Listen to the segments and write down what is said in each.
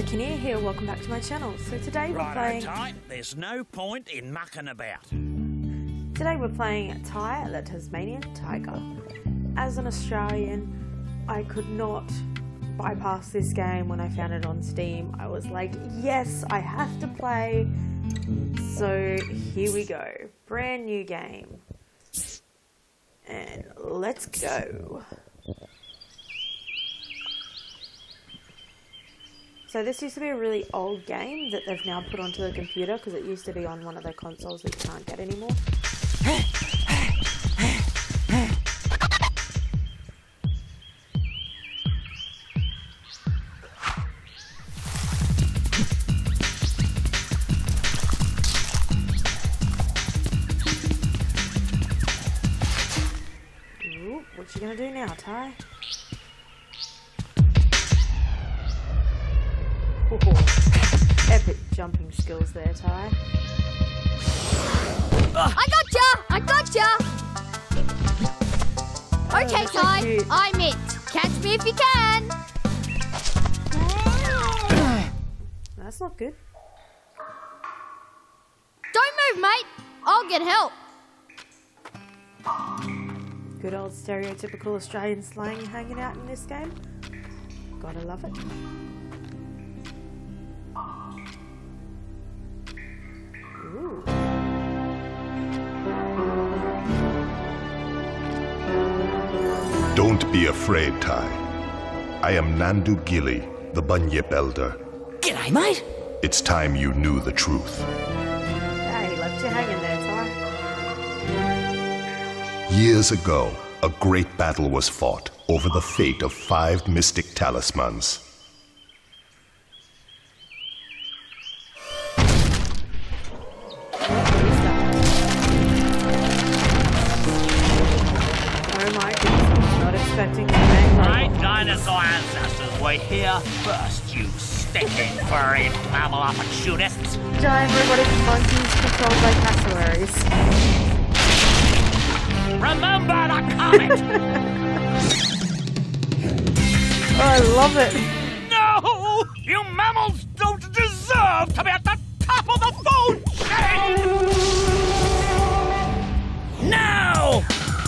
Akinea here, welcome back to my channel. So today we're playing... There's no point in mucking about. Today we're playing Ty, the Tasmanian Tiger. As an Australian, I could not bypass this game when I found it on Steam. I was like, yes, I have to play. So here we go. Brand new game. And let's go. So this used to be a really old game that they've now put onto the computer because it used to be on one of the consoles that you can't get anymore. Ooh, what you gonna do now, Ty? Epic jumping skills there, Ty. I gotcha! Okay, so Ty, cute. I'm it. Catch me if you can. That's not good. Don't move, mate. I'll get help. Good old stereotypical Australian slang hanging out in this game. Gotta love it. Ooh. Don't be afraid, Ty. I am Nandu Gilly, the Bunyip Elder. G'day, mate. It's time you knew the truth. Hey, left you hanging there, Ty. Years ago, a great battle was fought over the fate of 5 mystic talismans. Oh my goodness, not expecting to bang Right, dinosaur ancestors were here first, you stinking furry mammal opportunists. giant robotic monkeys controlled by cassowaries. Remember the comet! Oh, I love it. No! You mammals don't deserve to be at the top of the food chain! No!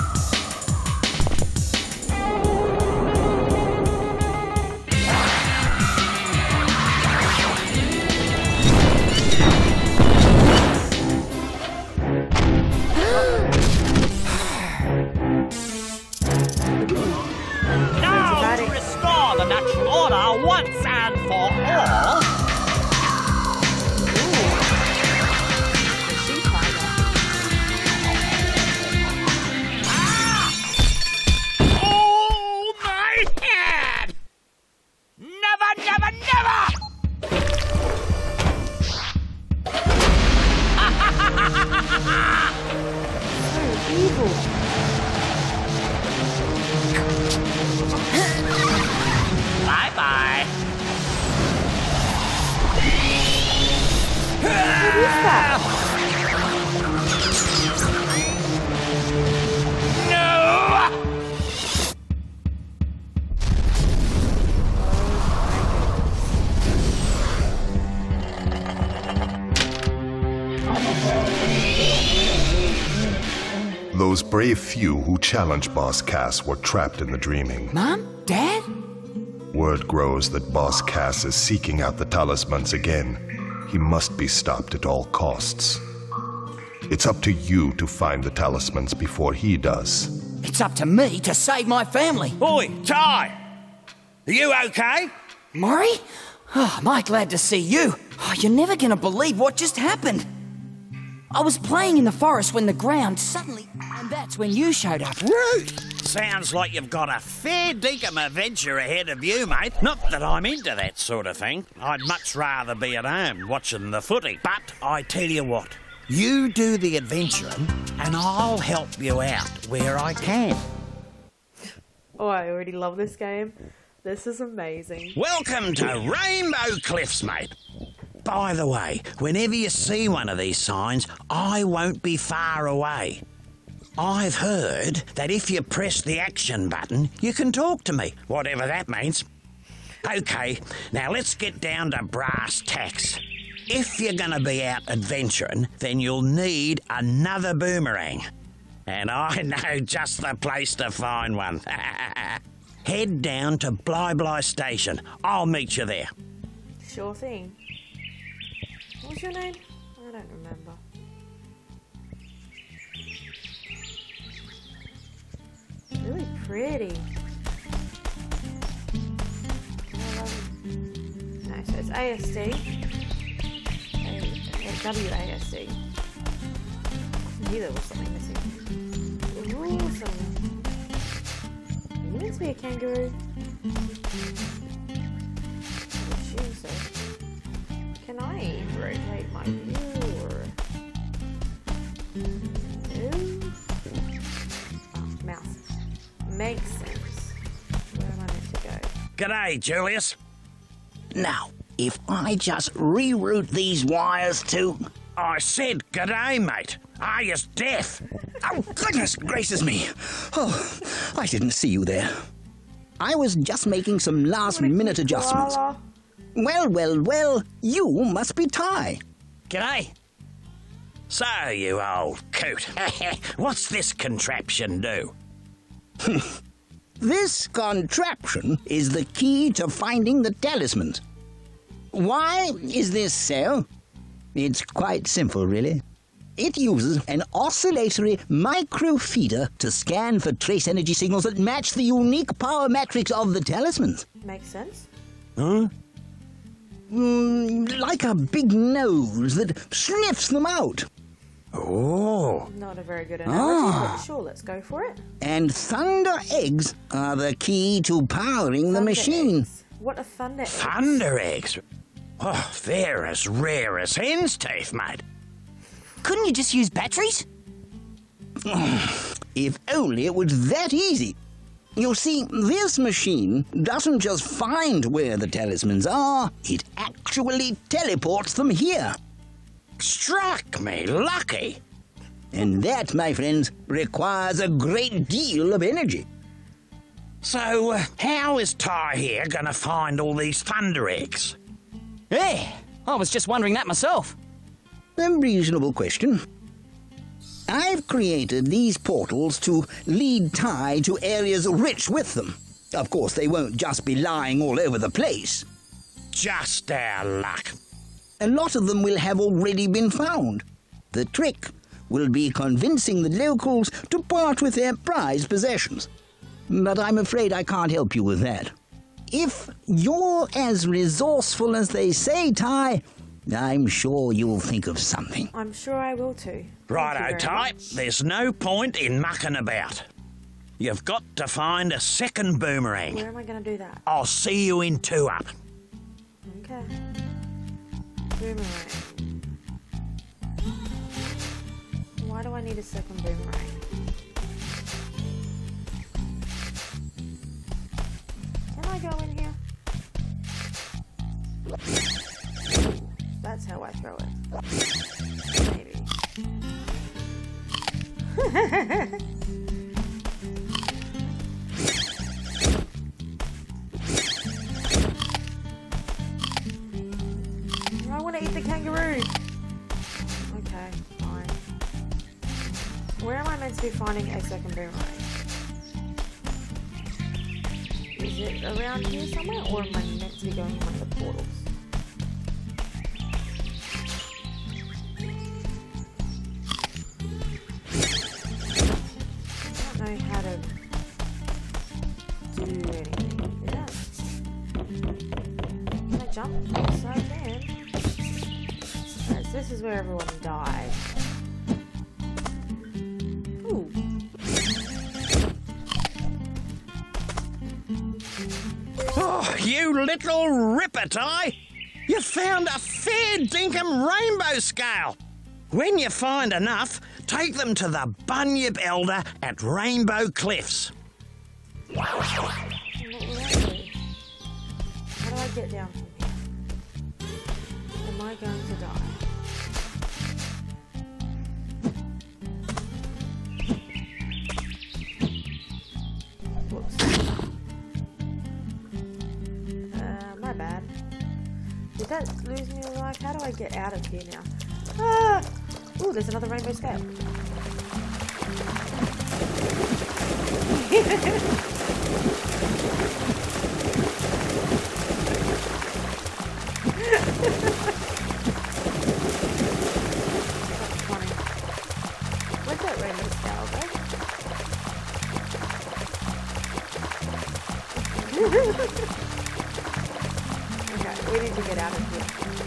Now to restore the natural order once and for all. The sea tiger. Oh, my head! Never, never, never! So evil. Bye-bye. What is that? No! Those brave few who challenged Boss Cass were trapped in the dreaming. Mum? Dad? Word grows that Boss Cass is seeking out the talismans again. He must be stopped at all costs. It's up to you to find the talismans before he does. It's up to me to save my family. Oi, Ty! Are you okay? Maury? Oh, am I glad to see you. Oh, you're never gonna believe what just happened. I was playing in the forest when the ground suddenly... And that's when you showed up. Rude! Sounds like you've got a fair dinkum adventure ahead of you, mate. Not that I'm into that sort of thing. I'd much rather be at home watching the footy. But I tell you what, you do the adventuring and I'll help you out where I can. Oh, I already love this game. This is amazing. Welcome to Rainbow Cliffs, mate. By the way, whenever you see one of these signs, I won't be far away. I've heard that if you press the action button, you can talk to me, whatever that means. OK, now let's get down to brass tacks. If you're going to be out adventuring, then you'll need another boomerang. And I know just the place to find one. Head down to Bly Bly Station. I'll meet you there. Sure thing. What's your name? I don't remember. Really pretty. No, so it's ASD. WASD. I knew there was something missing. Awesome. You meant to be a kangaroo. I assume so. Can I rotate my view or... No? Oh, mouse. Makes sense. Where am I meant to go? G'day, Julius. Now, if I just reroute these wires to... I said g'day, mate. Are you deaf? Oh, goodness gracious me. Oh, I didn't see you there. I was just making some last-minute adjustments. Well, you must be Ty. G'day. So, you old coot. What's this contraption do? This contraption is the key to finding the talismans. Why is this so? It's quite simple, really. It uses an oscillatory microfeeder to scan for trace energy signals that match the unique power matrix of the talismans. Makes sense. Huh? Like a big nose that sniffs them out. Oh. Not a very good analogy, but sure, let's go for it. And thunder eggs are the key to powering the machine. Eggs. What are thunder eggs? Thunder eggs? Oh, they're as rare as hen's teeth, mate. Couldn't you just use batteries? If only it was that easy. You see, this machine doesn't just find where the talismans are, it actually teleports them here. Struck me lucky. And that, my friends, requires a great deal of energy. So, how is Ty here going to find all these thunder eggs? Yeah, I was just wondering that myself. A reasonable question. I've created these portals to lead Ty to areas rich with them. Of course, they won't just be lying all over the place. Just our luck. A lot of them will have already been found. The trick will be convincing the locals to part with their prized possessions. But I'm afraid I can't help you with that. If you're as resourceful as they say, Ty, I'm sure you'll think of something. I'm sure I will too. Righto, Ty. There's no point in mucking about. You've got to find a second boomerang. Where am I going to do that? I'll see you in 2 Up. Okay. Boomerang. Why do I need a second boomerang? Can I go in here? That's how I throw it. Maybe. I want to eat the kangaroo. Okay, fine. Where am I meant to be finding a second boomerang? Is it around here somewhere, or am I meant to be going in one of the portals? I don't know how to do anything. Yeah. Can I jump? Yes, I can. Alright, so this is where everyone died. Ooh. Oh, you little ripper, Ty! You found a fair dinkum rainbow scale! When you find enough, take them to the Bunyip Elder at Rainbow Cliffs. What will that do? How do I get down from here? Am I going to die? Whoops. that lose me a life? How do I get out of here now? Ah! Ooh, there's another rainbow scale. Where's that rainbow scale, though? Okay, we need to get out of here.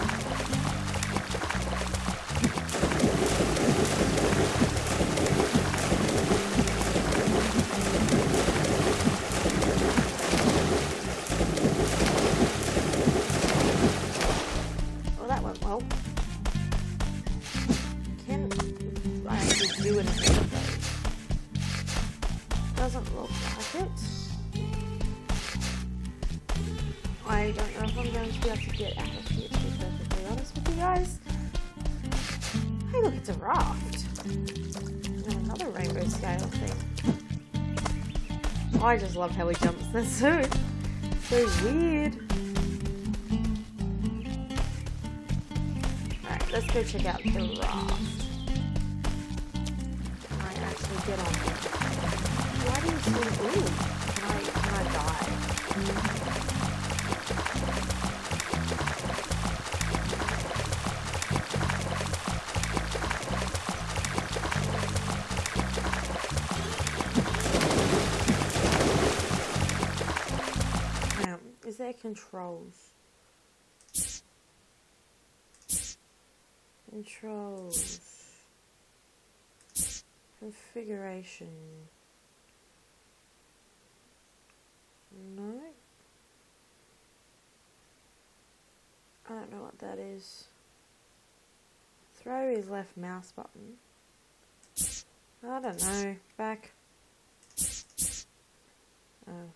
Well, that went well. Can I actually do anything with those? Doesn't look like it. I don't know if I'm going to be able to get out of here, to be perfectly honest with you guys. Hey, look, it's a raft. And another rainbow scale thing. I just love how he jumps. That's so weird. Alright, let's go check out the raft. Can I actually get on it? Why do you swim? Ooh, can I die? Is there controls? Controls. Configuration. No. I don't know what that is. Throw is left mouse button. I don't know. Back. Oh.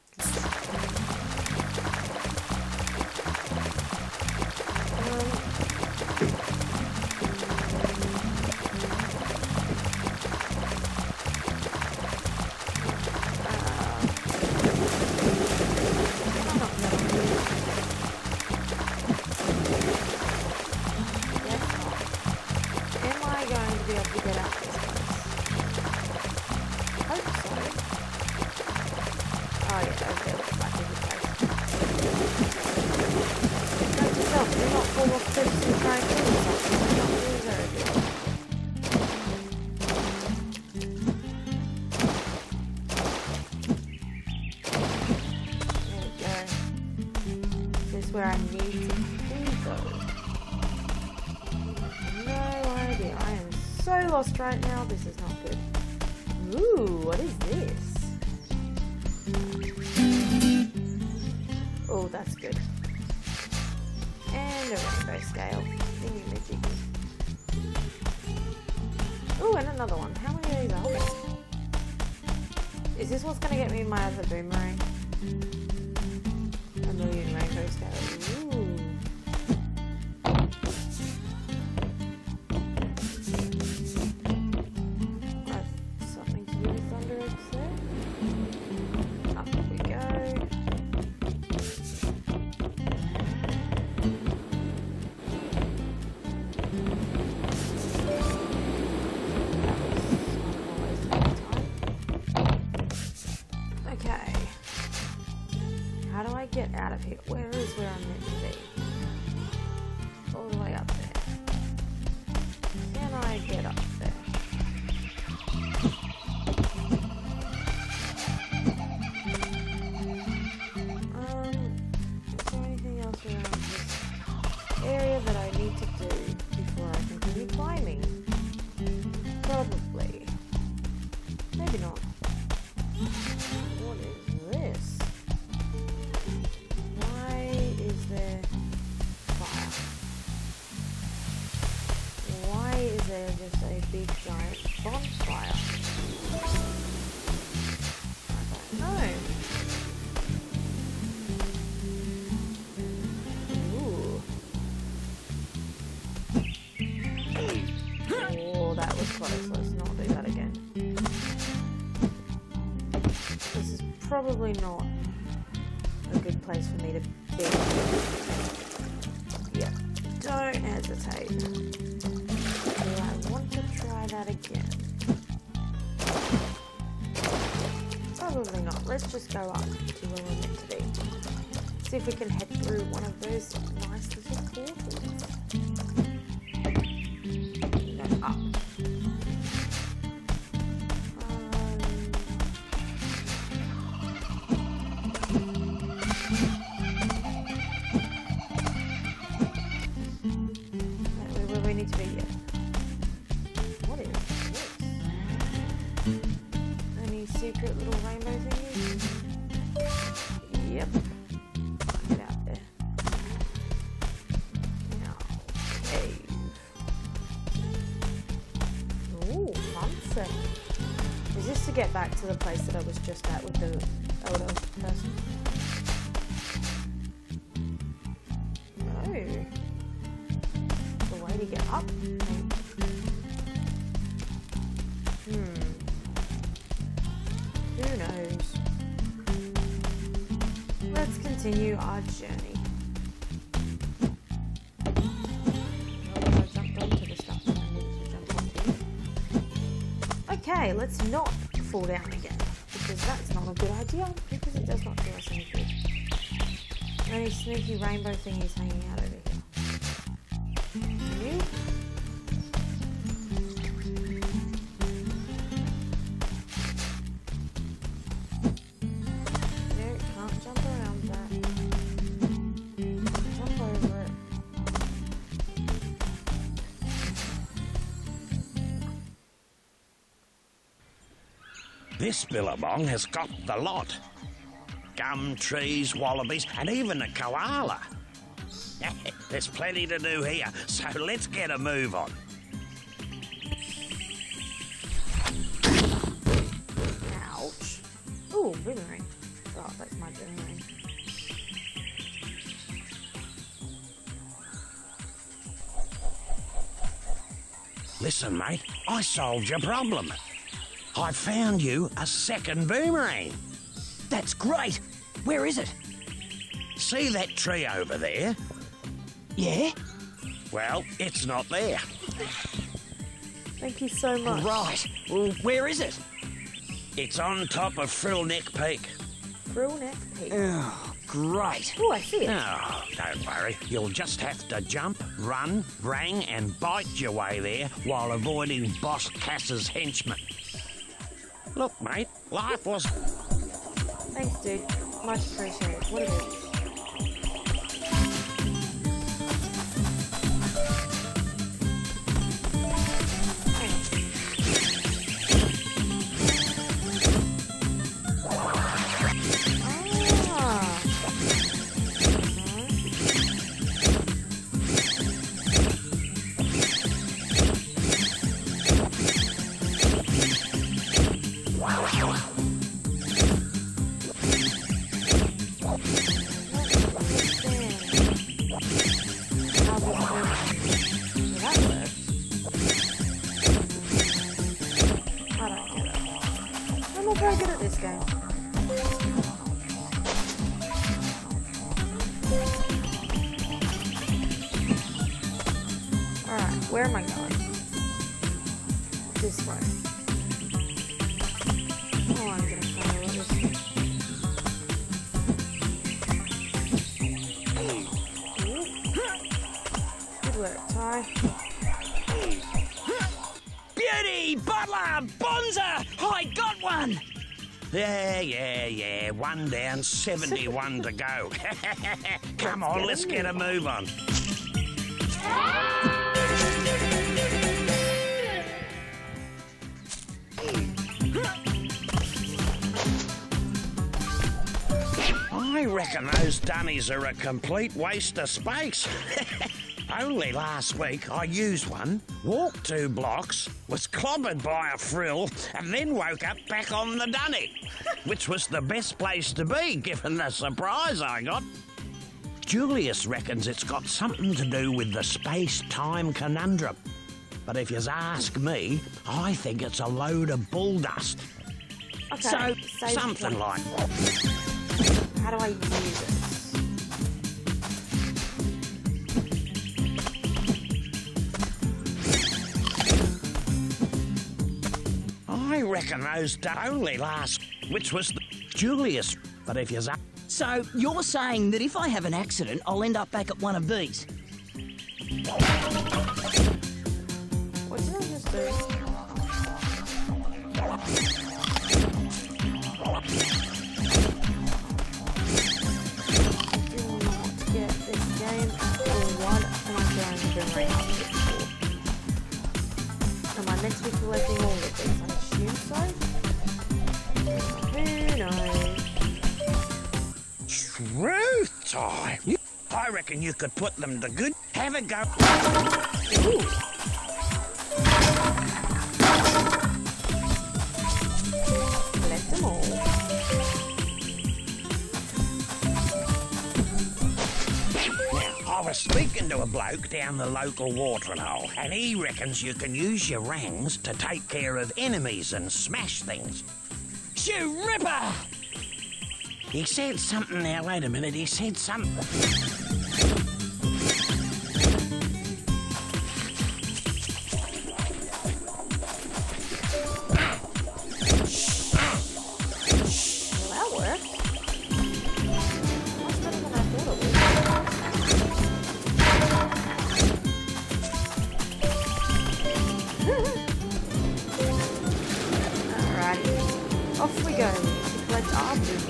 Where I need to be though. No idea. I am so lost right now. This is not good. Ooh, what is this? Oh, that's good. And a rainbow scale. Thingy-majig. Ooh, and another one. How many of these are there? Is this what's going to get me my other boomerang? A million rainbow scales. Ooh. Something to do with thunder eggs there. Up we go. Okay. How do I get out of here? Where is where I'm meant to be? All the way up there. Can I get up there? Is there anything else around this area that I need to do before I continue climbing? Probably. Maybe not. What is this? Why is there fire? Why is there just a big giant bonfire? I don't know. Ooh. Oh, that was close. Let's not do that again. This is probably not a good place for me to be. Yeah. hesitate. Do I want to try that again? Probably not. Let's just go up to where we're meant to be. See if we can head through one of those nice little portals. No, up. Where we need to be yet. What is this? Any secret little rainbow thingies? Yep. Get out there. Now, cave. Ooh, sunset. Is this to get back to the place that I was just at with the older person? No. The way to get up? Who knows? Let's continue our journey. I jumped onto the stuff that I needed to jump onto. Okay, let's not fall down again, because that's not a good idea, because it does not do us any good. Any sneaky rainbow thingies hanging out over here. You? No, can't jump around that. Jump over it. This billabong has got the lot. Gum trees, wallabies, and even a koala. There's plenty to do here, so let's get a move on. Ouch. Ooh, boomerang. Oh, that's my boomerang. Listen, mate, I solved your problem. I found you a second boomerang. That's great. Where is it? See that tree over there? Yeah? Well, it's not there. Thank you so much. Right. Well, where is it? It's on top of Frillneck Peak. Frillneck Peak. Oh, great. Oh, I see it. Oh, don't worry. You'll just have to jump, run, rang, and bite your way there while avoiding Boss Cass's henchmen. Look, mate, life was... Thanks, dude. Much appreciated. What is it? Very good at this game. Alright, where am I going? This way. Oh, I'm gonna follow this. Good work, Ty. Beauty! Butler! Bonza! I got one! Yeah. 1 down, 71 to go. Come on, let's get a move on. I reckon those dummies are a complete waste of space. Only last week I used one, walked 2 blocks, was clobbered by a frill, and then woke up back on the dunny, which was the best place to be given the surprise I got. Julius reckons it's got something to do with the space-time conundrum. But if you ask me, I think it's a load of bull dust. Okay, So, something like... How do I use it? reckon those only last, which was Julius. But if you're up... So, you're saying that if I have an accident, I'll end up back at one of these? What did I just do? Get this game at all. What am I going to generate up here for? Am I meant to be collecting all of these? I assume so. Who knows? Truth time! I reckon you could put them to good. Have a go. Ooh. Collect them all. Now, I was speaking to a bloke down the local watering hole, and he reckons you can use your rangs to take care of enemies and smash things. Shoo Ripper! He said something now, wait a minute, he said something. Well, that worked. Much better than I thought it would. Alrighty. Off we go to collect our food.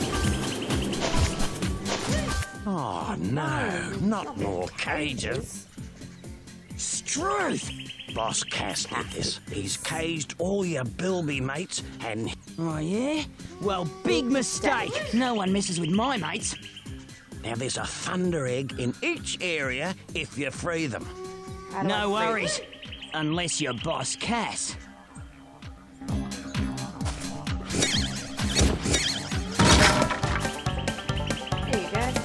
Oh, no, not more cages. Struth! Boss Cass did this. He's caged all your bilby mates and... Oh, yeah? Well, big mistake. No one messes with my mates. Now there's a thunder egg in each area if you free them. How do No I free worries. Unless you're Boss Cass. There you go.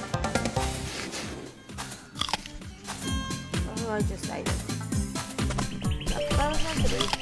Oh, I just ate it. That's what I was meant to do.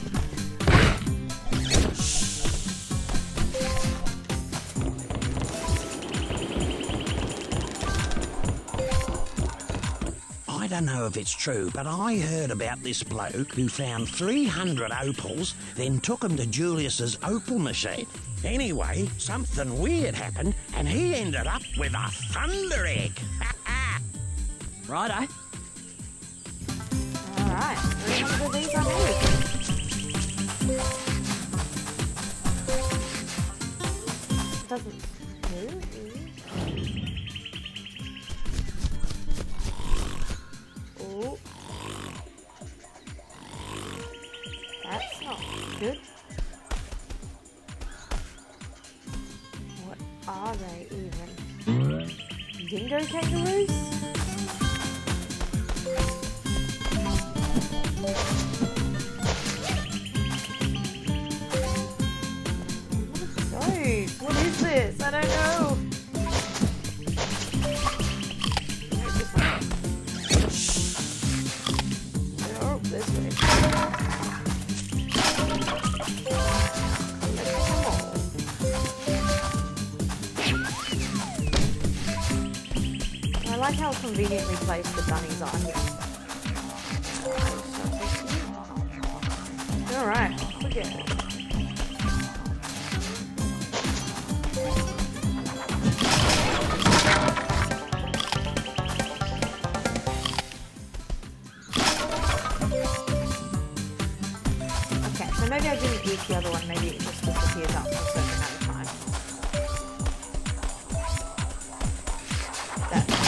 I don't know if it's true, but I heard about this bloke who found 300 opals, then took them to Julius's opal machine. Anyway, something weird happened, and he ended up with a thunder egg. Righto. Alright, 300 of these I need. Doesn't move. Oh. That's not good. What are they even? Dingo kangaroos? What is this? I don't know. Oh, this way. I like how conveniently placed the bunnies are here. Alright, forget it. So maybe I didn't use the other one, maybe it just disappears after a certain amount of time. That makes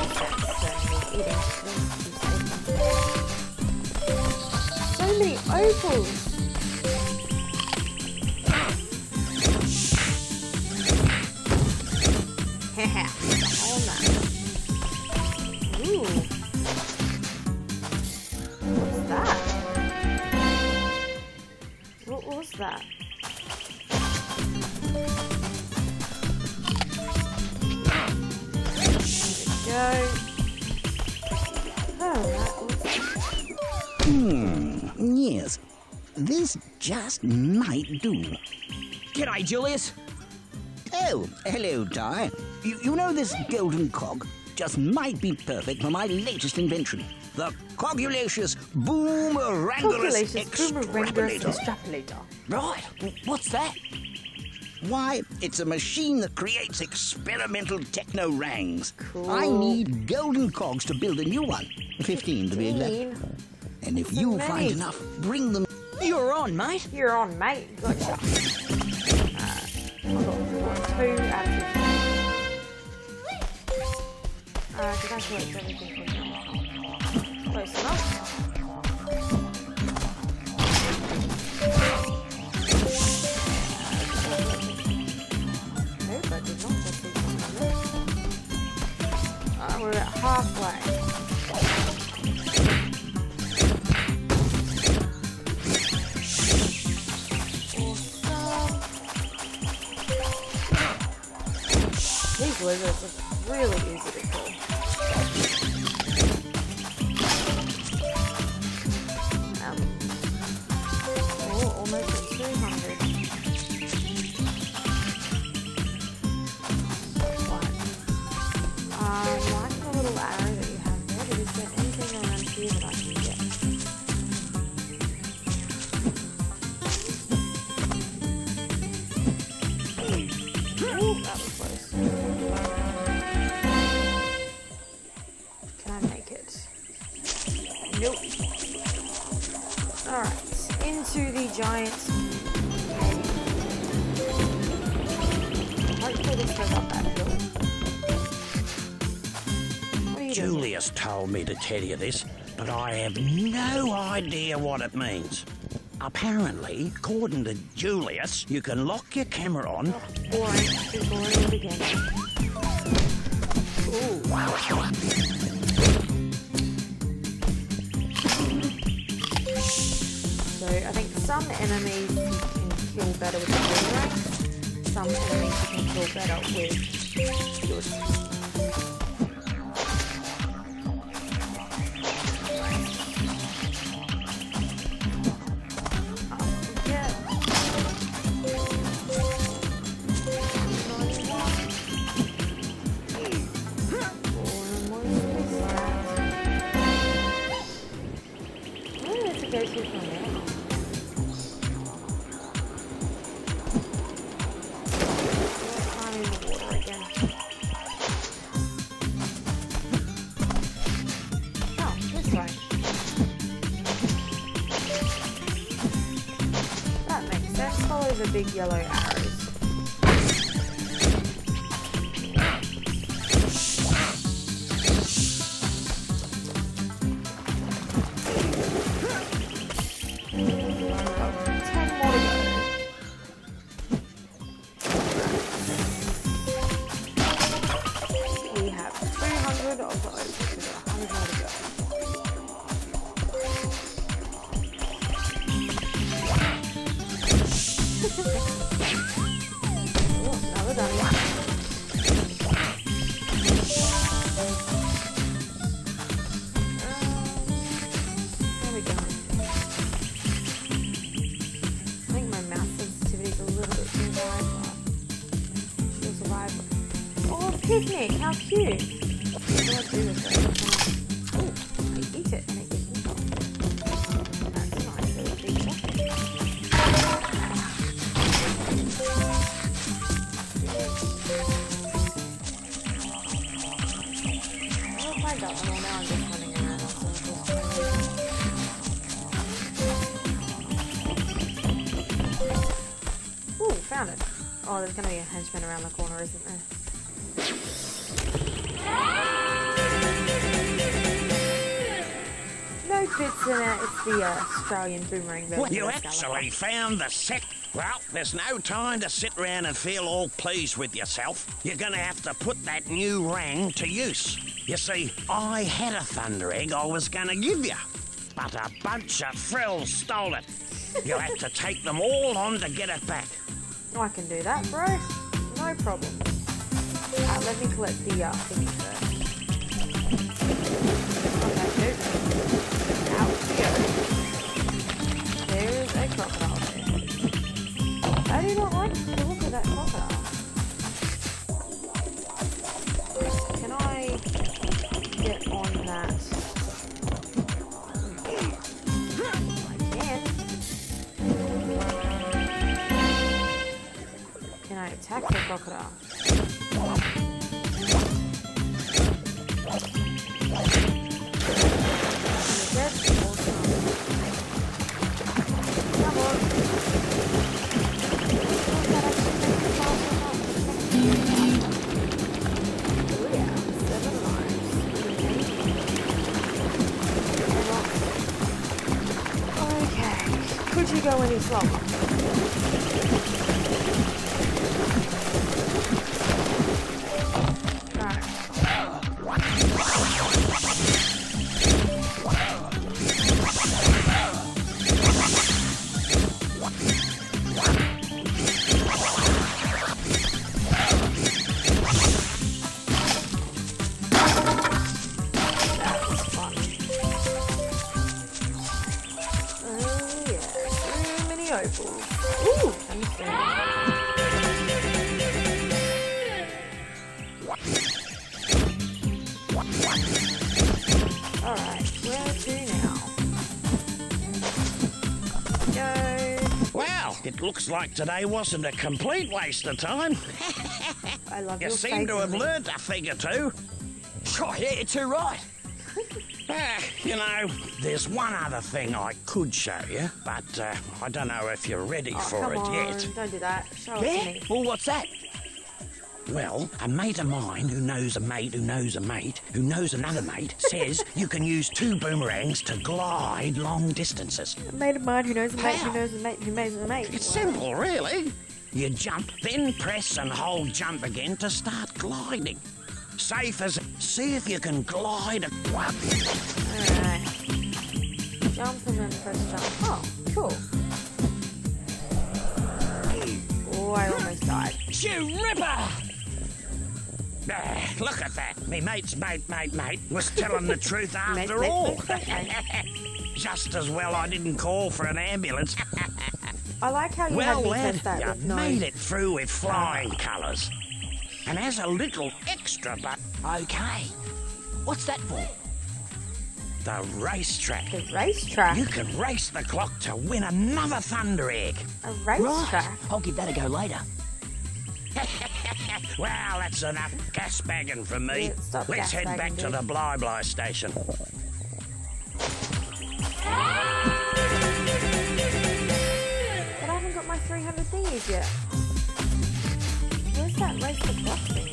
sense, so many opals! Haha, all that. Ooh. What's that? What was that? There we go. Oh, that was... Yes. This just might do. G'day, Julius. Oh, hello, Ty. You know this golden cog? just might be perfect for my latest invention, the Cogulacious Boomerangulus Extrapolator. Right, what's that? Why, it's a machine that creates experimental techno-rangs. Cool. I need golden cogs to build a new one, 15 to be exact. And if you find enough, bring them. You're on, mate. You're on, mate. Gotcha. I've got 2 out of 15. Did I collect everything from now? Close enough. Nope, I did not just see something. We're at halfway. These lizards are really easy to kill. Almost at 200. I like the little arrow that you have there, but is there anything around here that I can get? Ooh, that was close. Can I make it? Nope. Alright, into the giant cave. Hopefully this goes up that hill. What are you doing? Julius told me to tell you this, but I have no idea what it means. Apparently, according to Julius, you can lock your camera on. Boring. Too boring to begin. Ooh. So I think some enemies you can kill better with the boomerangs. Some enemies you can kill better with yours. The big yellow arrows. We have 300 of those. We've got 100 more to go. Another dummy. There we go. I think my mouse sensitivity is a little bit too high, but she'll survive. Oh, a picnic! How cute! What do I do with it? Oh, I eat it and it gives me health. That's a nice little feature. That one, well, now I'm just running around in circles. Ooh, found it. Oh, there's going to be a henchman around the corner, isn't there? No bits in it. It's the Australian boomerang version. You actually found the set. Well, there's no time to sit around and feel all pleased with yourself. You're going to have to put that new rang to use. You see, I had a thunder egg I was going to give you, but a bunch of frills stole it. You'll have to take them all on to get it back. I can do that, bro. No problem. Let me collect the thingy first. Okay, nope. Out we go. There's a crocodile there. I do not like the look of that crocodile. Can I attack the crocodile. That's awesome. Come on. Oh yeah, 7 lives. Okay, could you go any slower? Alright, where to now? Go. Well, it looks like today wasn't a complete waste of time. I love You your seem to have face. learnt a thing or two. Oh, yeah, you're too right. You know, there's one other thing I could show you, but I don't know if you're ready Oh, for come it on, yet. don't do that. Show it to Yeah? me. Well, what's that? Well, a mate of mine who knows a mate who knows a mate who knows another mate says you can use 2 boomerangs to glide long distances. A mate of mine who knows a mate How? who knows a mate who knows a mate. It's simple, really. You jump, then press and hold jump again to start gliding. Safe as... See if you can glide a... Alright. Jump and then press jump. Oh, cool. Oh, I almost died. You ripper! Look at that. Me mate's mate was telling the truth Mate, after mate, all. mate, mate. Just as well I didn't call for an ambulance. I like how you Well, had me lad, test that you with no... made it through with flying colours. And as a little extra, but Okay. What's that for? the racetrack. The racetrack. You can race the clock to win another Thunder Egg. A racetrack. I'll give that a go later. Well, that's enough gas bagging from me. Yeah, stop Let's gas head back bagging, to dude. the Bly station. But I haven't got my 300 thingies yet. Where's that race the clock thingy?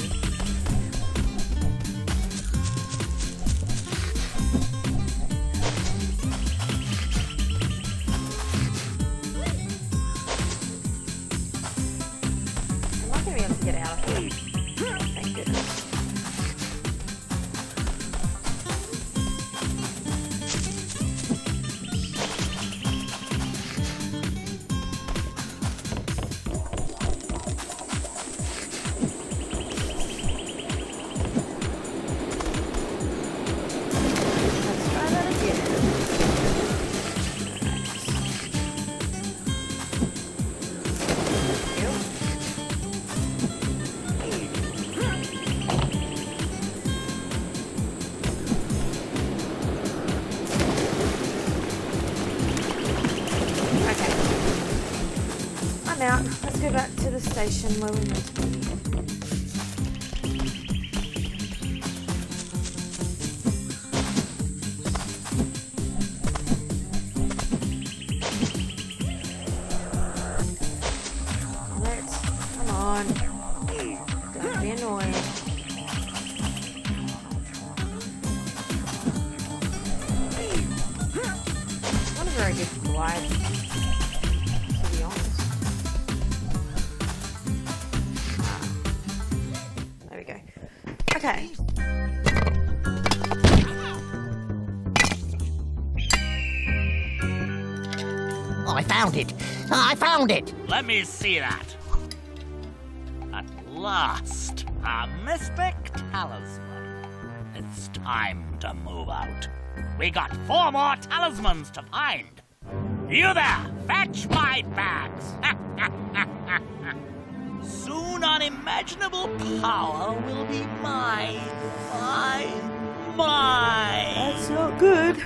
I'm not going to be able to get out of here. Thank goodness. Let's try that again. Okay. I'm out. Let's go back to the station where we meant to be. Let's. Come on. Don't be annoying. Not a very good glide, to be honest. There we go. Okay. I found it! I found it! Let me see that. At last, a mystic talisman. It's time to move out. We got 4 more talismans to find. You there, fetch my bags. Soon unimaginable power will be mine. Mine. That's not good.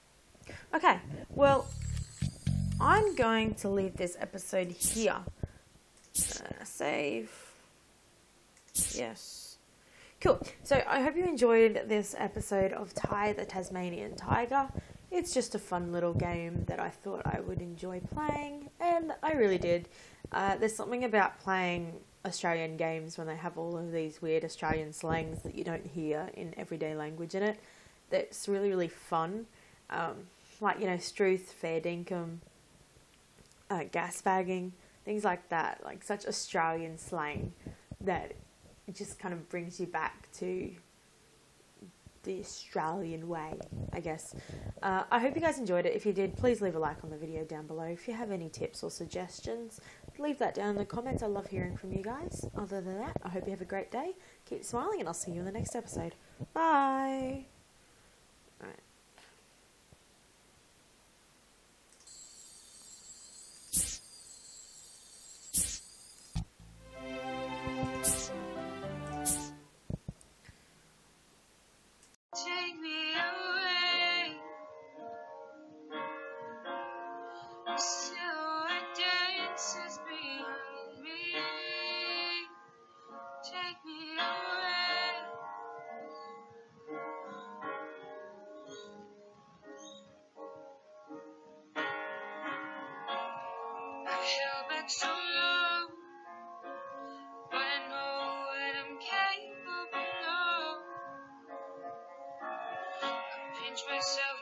Okay, well, I'm going to leave this episode here Save. Yes. Cool. So I hope you enjoyed this episode of Ty the Tasmanian Tiger. It's just a fun little game that I thought I would enjoy playing, and I really did. There's something about playing Australian games when they have all of these weird Australian slangs that you don't hear in everyday language in it. That's really, really fun. Like, you know, struth, fair dinkum, gas bagging, things like that. Like such Australian slang that it just kind of brings you back to the Australian way, I guess. I hope you guys enjoyed it. If you did, please leave a like on the video down below. If you have any tips or suggestions, leave that down in the comments. I love hearing from you guys. Other than that, I hope you have a great day. Keep smiling, and I'll see you in the next episode. Bye! Alright. Take me away. Silhouette dances behind me. Take me away. I held back so long, but I know what I'm capable of. I pinch myself.